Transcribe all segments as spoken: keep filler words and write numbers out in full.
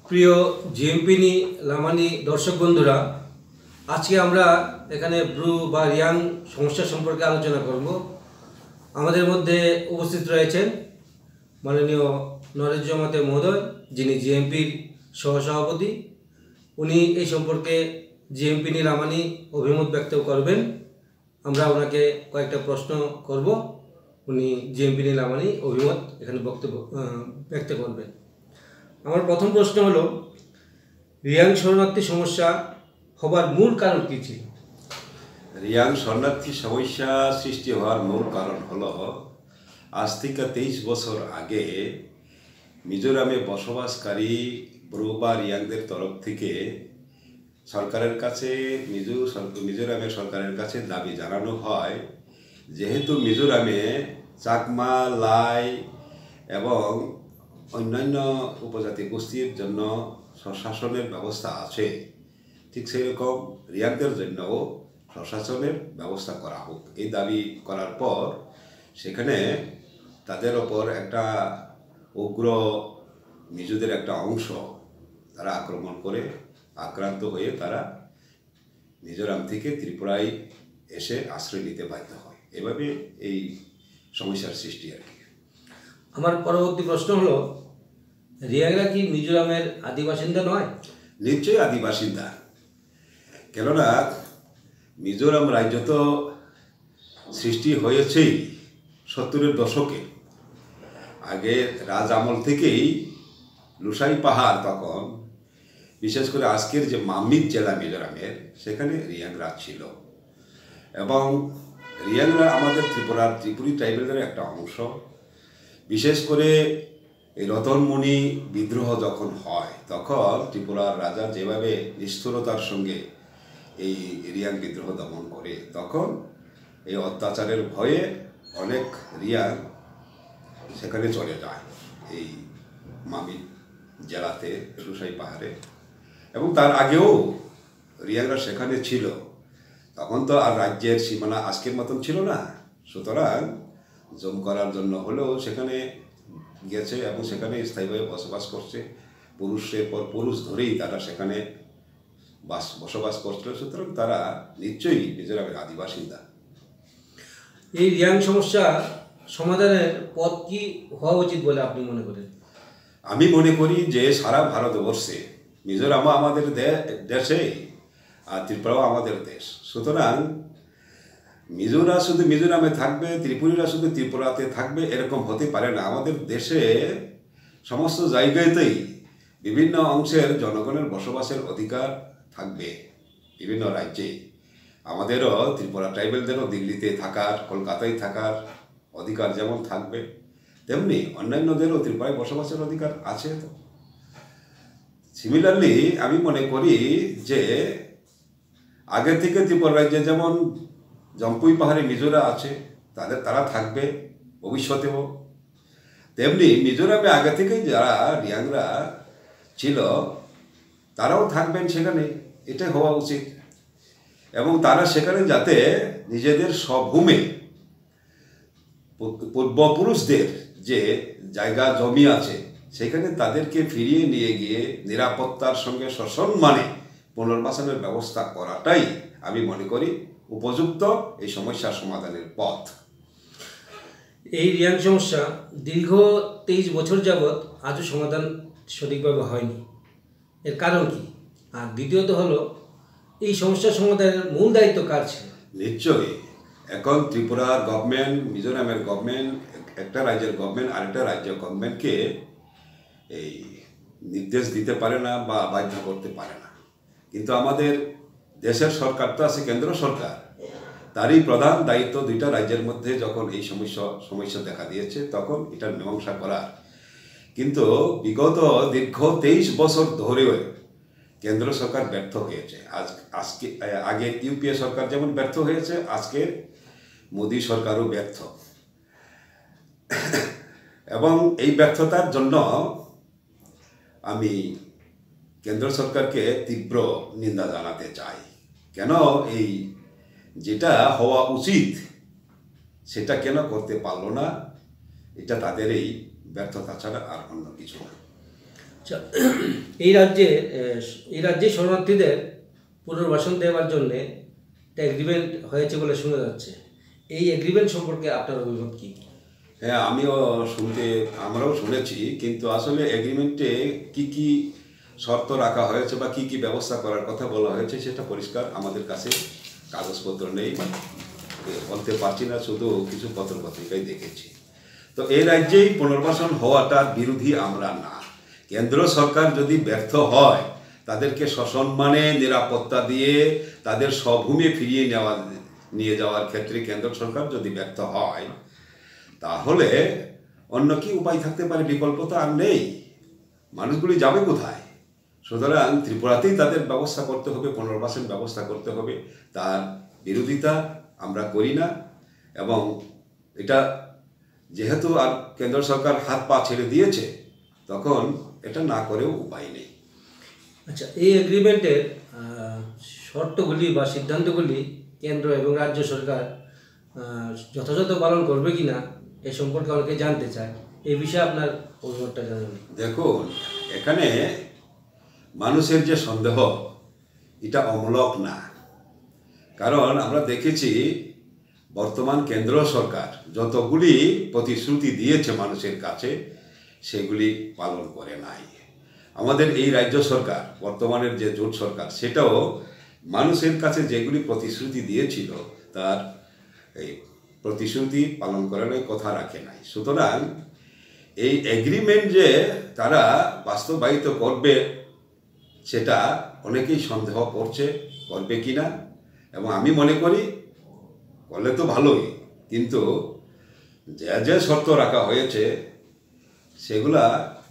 প্রিয় জিএমপিনি লামানি দর্শক বন্ধুরা, আজকে আমরা এখানে ব্রু বা রিয়াং সমস্যা সম্পর্কে আলোচনা করব। আমাদের মধ্যে উপস্থিত রয়েছেন মাননীয় নরেশ জমাতে মহোদয়, যিনি জিএমপির সহসভাপতি। উনি এই সম্পর্কে জিএমপিনি লামানি অভিমত ব্যক্ত করবেন। আমরা ওনাকে কয়েকটা প্রশ্ন করব, উনি জিএমপিনি লামানি অভিমত এখানে বক্তব্য ব্যক্ত করবেন। আমার প্রথম প্রশ্ন হলো, রিয়াং শরণার্থী সমস্যা হবার মূল কারণ কী ছিল? রিয়াং শরণার্থী সমস্যা সৃষ্টি হওয়ার মূল কারণ হলো, আজ থেকে তেইশ বছর আগে মিজোরামে বসবাসকারী ব্রু বা রিয়াংদের তরফ থেকে সরকারের কাছে মিজো মিজোরামের সরকারের কাছে দাবি জানানো হয়, যেহেতু মিজোরামে চাকমা, লাই এবং অন্যান্য উপজাতি গোষ্ঠীর জন্য স্বশাসনের ব্যবস্থা আছে, ঠিক সেই রকম রিয়াংদের জন্যও স্বশাসনের ব্যবস্থা করা হোক। এই দাবি করার পর সেখানে তাদের ওপর একটা উগ্র মিজোদের একটা অংশ তারা আক্রমণ করে আক্রান্ত হয়ে তারা মিজোরাম থেকে ত্রিপুরায় এসে আশ্রয় নিতে বাধ্য হয়। এভাবে এই সমস্যার সৃষ্টি আর কি। আমার পরবর্তী প্রশ্ন হলো, রিয়াংরা কি মিজোরামের আদিবাসিন্দা নয়? নিশ্চয়ই আদিবাসিন্দা, কেননা মিজোরাম রাজ্য তো সৃষ্টি হয়েছেই সত্তরের দশকে। আগে রাজ আমল থেকেই লুসাই পাহাড়, তখন বিশেষ করে আজকের যে মামিত জেলা মিজোরামের, সেখানে রিয়াংরা ছিল এবং রিয়াংরা আমাদের ত্রিপুরার ত্রিপুরী ট্রাইবেলের একটা অংশ। বিশেষ করে এই রতনমণি বিদ্রোহ যখন হয়, তখন ত্রিপুরার রাজা যেভাবে নিষ্ঠুরতার সঙ্গে এই রিয়াং বিদ্রোহ দমন করে, তখন এই অত্যাচারের ভয়ে অনেক রিয়াং সেখানে চলে যায়, এই মামি জেলাতে লুসাই পাহাড়ে। এবং তার আগেও রিয়াংরা সেখানে ছিল। তখন তো আর রাজ্যের সীমানা আজকের মতন ছিল না, সুতরাং জম করার জন্য হলেও সেখানে গেছে এবং সেখানে স্থায়ীভাবে বসবাস করছে। পুরুষের পর পুরুষ ধরেই তারা সেখানে বাস বসবাস করছিল, সুতরাং তারা নিশ্চয়ই মিজোরামের আদিবাসিন্দা। এই রিয়াং সমস্যা সমাধানের পথ কি হওয়া উচিত বলে আপনি মনে করেন? আমি মনে করি যে সারা ভারতবর্ষে মিজোরামও আমাদের দেশে আর ত্রিপুরাও আমাদের দেশ, সুতরাং মিজোরা শুধু মিজোরামে থাকবে, ত্রিপুরীরা শুধু ত্রিপুরাতে থাকবে, এরকম হতে পারে না। আমাদের দেশে সমস্ত জায়গাতেই বিভিন্ন অংশের জনগণের বসবাসের অধিকার থাকবে। বিভিন্ন রাজ্যে আমাদেরও ত্রিপুরা ট্রাইবেলদেরও দিল্লিতে থাকার, কলকাতায় থাকার অধিকার যেমন থাকবে, তেমনি অন্যান্যদেরও ত্রিপুরায় বসবাসের অধিকার আছে। তো সিমিলারলি আমি মনে করি যে আগে থেকে ত্রিপুরা রাজ্যে যেমন জম্পুই পাহাড়ে মিজোরা আছে, তাদের তারা থাকবে ভবিষ্যতেও, তেমনি মিজোরামে আগে থেকেই যারা রিয়াংরা ছিল তারাও থাকবেন সেখানে। এটা হওয়া উচিত এবং তারা সেখানে যাতে নিজেদের স্বভূমে পূর্বপুরুষদের যে জায়গা জমি আছে সেখানে তাদেরকে ফিরিয়ে নিয়ে গিয়ে নিরাপত্তার সঙ্গে সসম্মানে পুনর্বাসনের ব্যবস্থা করাটাই আমি মনে করি উপযুক্ত এই সমস্যার সমাধানের পথ। এই রিয়াং সমস্যা দীর্ঘ তেইশ বছর যাবৎ আজও সমাধান সঠিকভাবে হয়নি, এর কারণ কি? আর দ্বিতীয়ত হলো, এই সমস্যার সমাধানের মূল দায়িত্ব কার ছিল? নিশ্চয়ই এখন ত্রিপুরার গভর্নমেন্ট, মিজোরামের গভর্নমেন্ট, একটা রাজ্যের গভর্নমেন্ট আরেকটা রাজ্য গভর্নমেন্টকে এই নির্দেশ দিতে পারে না বা বাধ্য করতে পারে না, কিন্তু আমাদের দেশের সরকার তো আছে কেন্দ্র সরকার, তারই প্রধান দায়িত্ব দুইটা রাজ্যের মধ্যে যখন এই সমস্যা সমস্যা দেখা দিয়েছে তখন এটার মীমাংসা করার। কিন্তু বিগত দীর্ঘ তেইশ বছর ধরেও কেন্দ্র সরকার ব্যর্থ হয়েছে। আজ আজকে আগে ইউপিএ সরকার যেমন ব্যর্থ হয়েছে, আজকে মোদী সরকারও ব্যর্থ। এবং এই ব্যর্থতার জন্য আমি কেন্দ্র সরকারকে তীব্র নিন্দা জানাতে চাই। কেন এই যেটা হওয়া উচিত সেটা কেন করতে পারলো না, এটা তাদের এই ব্যর্থতা ছাড়া আর অন্য কিছু না। আচ্ছা, এই রাজ্যে এই রাজ্যে শরণার্থীদের পুনর্বাসন দেওয়ার জন্যে একটা এগ্রিমেন্ট হয়েছে বলে শোনা যাচ্ছে। এই এগ্রিমেন্ট সম্পর্কে আপনার অভিমত কী? হ্যাঁ, আমিও শুনতে আমরাও শুনেছি, কিন্তু আসলে এগ্রিমেন্টে কি কি শর্ত রাখা হয়েছে বা কি কি ব্যবস্থা করার কথা বলা হয়েছে সেটা পরিষ্কার আমাদের কাছে কাগজপত্র নেই, বলতে পারছি না, শুধু কিছু পত্র পত্রিকায় দেখেছি। তো এই রাজ্যেই পুনর্বাসন হওয়াটার বিরোধী আমরা না। কেন্দ্র সরকার যদি ব্যর্থ হয়, তাদেরকে সসম্মানে নিরাপত্তা দিয়ে তাদের স্বভূমি ফিরিয়ে নেওয়া নিয়ে যাওয়ার ক্ষেত্রে কেন্দ্র সরকার যদি ব্যর্থ হয়, তাহলে অন্য কি উপায় থাকতে পারে? বিকল্প তো আর নেই। মানুষগুলি যাবে কোথায়? সুতরাং ত্রিপুরাতেই তাদের ব্যবস্থা করতে হবে, পুনর্বাসন ব্যবস্থা করতে হবে। তার বিরোধিতা আমরা করি না, এবং এটা যেহেতু আর কেন্দ্র সরকার হাত পা ছেড়ে দিয়েছে, তখন এটা না করেও উপায় নেই। আচ্ছা, এই এগ্রিমেন্টের শর্তগুলি বা সিদ্ধান্তগুলি কেন্দ্র এবং রাজ্য সরকার যথাযথ পালন করবে কি না এ সম্পর্কে অনেকে জানতে চায়। এই বিষয়ে আপনার অভিমতটা জানাবেন। দেখুন, এখানে মানুষের যে সন্দেহ, এটা অমূলক না। কারণ আমরা দেখেছি বর্তমান কেন্দ্র সরকার যতগুলি প্রতিশ্রুতি দিয়েছে মানুষের কাছে, সেগুলি পালন করে নাই। আমাদের এই রাজ্য সরকার, বর্তমানের যে জোট সরকার, সেটাও মানুষের কাছে যেগুলি প্রতিশ্রুতি দিয়েছিল তার এই প্রতিশ্রুতি পালন করার কথা রাখে নাই। সুতরাং এই এগ্রিমেন্ট যে তারা বাস্তবায়িত করবে, সেটা অনেকেই সন্দেহ করছে করবে কি না, এবং আমি মনে করি করলে তো ভালোই, কিন্তু যে যে শর্ত রাখা হয়েছে সেগুলা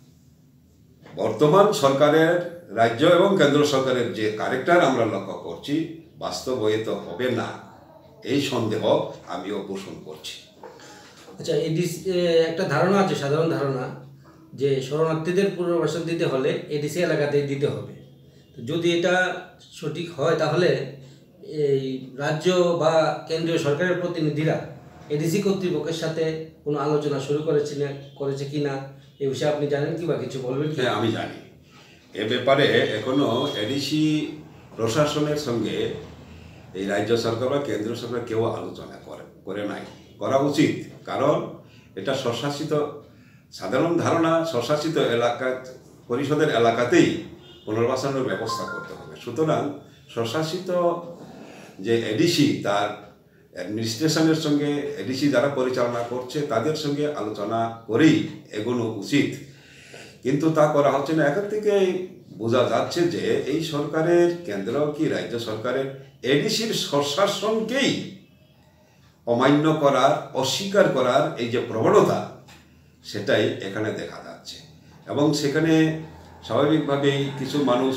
বর্তমান সরকারের, রাজ্য এবং কেন্দ্র সরকারের যে ক্যারেক্টার আমরা লক্ষ্য করছি, বাস্তবায়িত হবে না, এই সন্দেহ আমিও পোষণ করছি। আচ্ছা, এডিসি একটা ধারণা আছে, সাধারণ ধারণা, যে শরণার্থীদের পুনর্বাসন দিতে হলে এডিসি এলাকাতেই দিতে হবে। তো যদি এটা সঠিক হয়, তাহলে এই রাজ্য বা কেন্দ্রীয় সরকারের প্রতিনিধিরা এডিসি কর্তৃপক্ষের সাথে কোনো আলোচনা শুরু করেছে না করেছে কি না, এই বিষয়ে আপনি জানেন কি বা কিছু বলবেন কি? হ্যাঁ, আমি জানি। এ ব্যাপারে এখনো এডিসি প্রশাসনের সঙ্গে এই রাজ্য সরকার বা কেন্দ্র সরকার কেউ আলোচনা করে করে নাই। করা উচিত, কারণ এটা স্বশাসিত, সাধারণ ধারণা, স্বশাসিত এলাকা পরিষদের এলাকাতেই পুনর্বাসনের ব্যবস্থা করতে হবে। সুতরাং স্বশাসিত যে এডিসি, তার অ্যাডমিনিস্ট্রেশনের সঙ্গে এডিসি যারা পরিচালনা করছে তাদের সঙ্গে আলোচনা করেই এগোনো উচিত, কিন্তু তা করা হচ্ছে না। এখান থেকে বোঝা যাচ্ছে যে এই সরকারের, কেন্দ্র কি রাজ্য সরকারের, এডিসির স্বশাসনকেই অমান্য করার, অস্বীকার করার এই যে প্রবণতা, সেটাই এখানে দেখা যাচ্ছে। এবং সেখানে স্বাভাবিকভাবেই কিছু মানুষ,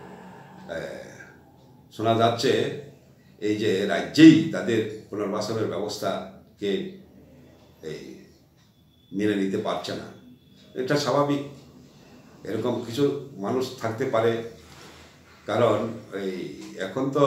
শোনা যাচ্ছে এই যে রাজ্যেই তাদের পুনর্বাসনের ব্যবস্থাকে এই মেনে নিতে পারছে না। এটা স্বাভাবিক, এরকম কিছু মানুষ থাকতে পারে, কারণ এই এখন তো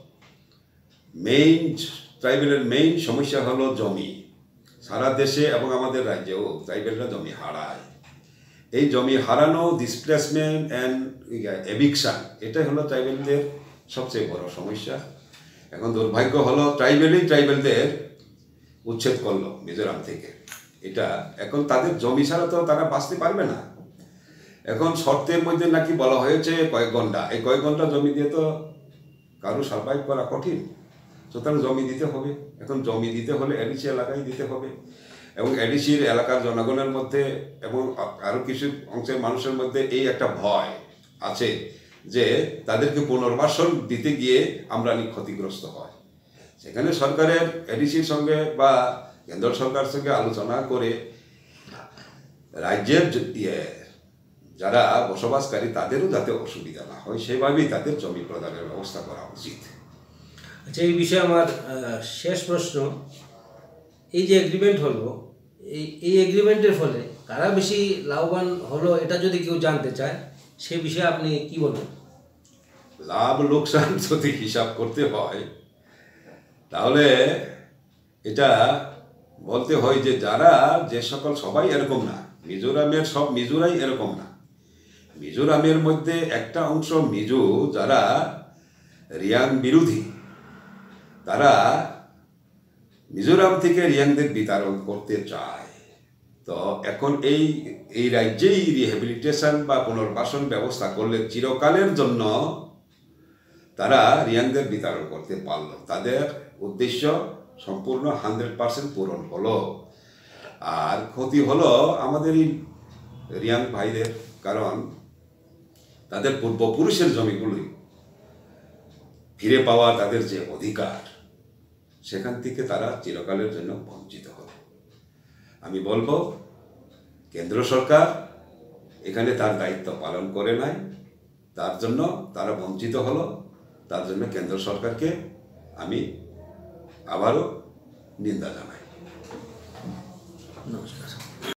মেইন ট্রাইবেলের মেইন সমস্যা হলো জমি। সারা দেশে এবং আমাদের রাজ্যেও ট্রাইবেলরা জমি হারায়। এই জমি হারানো, ডিসপ্লেসমেন্ট অ্যান্ড এভিকশন, এটাই হলো ট্রাইবেলদের সবচেয়ে বড় সমস্যা। এখন দুর্ভাগ্য হলো ট্রাইবেলই ট্রাইবেলদের উচ্ছেদ করলো মিজোরাম থেকে। এটা এখন তাদের জমি ছাড়া তো তারা বাঁচতে পারবে না। এখন শর্তের মধ্যে নাকি বলা হয়েছে কয়েক ঘন্টা, এই কয়েক ঘন্টা জমি দিয়ে তো কারো সার্ভাইভ করা কঠিন। সুতরাং জমি দিতে হবে। এখন জমি দিতে হলে এডিসি এলাকায় দিতে হবে, এবং এডিসির এলাকার জনগণের মধ্যে এবং আরও কিছু অংশের মানুষের মধ্যে এই একটা ভয় আছে যে তাদেরকে পুনর্বাসন দিতে গিয়ে আমরা ক্ষতিগ্রস্ত হয়। সেখানে সরকারের এডিসির সঙ্গে বা কেন্দ্র সরকারের সঙ্গে আলোচনা করে রাজ্যের যারা বসবাসকারী তাদেরও যাতে অসুবিধা না হয়, সেভাবেই তাদের জমি প্রদানের ব্যবস্থা করা উচিত। আচ্ছা, এই বিষয়ে আমার শেষ প্রশ্ন, এই যে এগ্রিমেন্ট হলো, এই এই এগ্রিমেন্টের ফলে কারা বেশি লাভবান হলো, এটা যদি কেউ জানতে চায়, সে বিষয়ে আপনি কি বলবেন? লাভ লোকসান যদি হিসাব করতে হয়, তাহলে এটা বলতে হয় যে যারা, যে সকল, সবাই এরকম না, মিজোরামের সব মিজোরাই এরকম না। মিজোরামের মধ্যে একটা অংশ মিজো যারা রিয়াং বিরোধী, তারা মিজোরাম থেকে রিয়াংদের বিতাড়ন করতে চায়। তো এখন এই এই রাজ্যেই রিহ্যাবিলিটেশন বা পুনর্বাসন ব্যবস্থা করলে চিরকালের জন্য তারা রিয়াংদের বিতাড়ন করতে পারল। তাদের উদ্দেশ্য সম্পূর্ণ হান্ড্রেড পার্সেন্ট পূরণ হলো। আর ক্ষতি হলো আমাদের এই রিয়াং ভাইদের, কারণ তাদের পূর্বপুরুষের জমিগুলি ফিরে পাওয়া তাদের যে অধিকার, সেখান থেকে তারা চিরকালের জন্য বঞ্চিত হবে। আমি বলবো কেন্দ্র সরকার এখানে তার দায়িত্ব পালন করে নাই, তার জন্য তারা বঞ্চিত হলো। তার জন্য কেন্দ্র সরকারকে আমি আবারও নিন্দা জানাই। নমস্কার।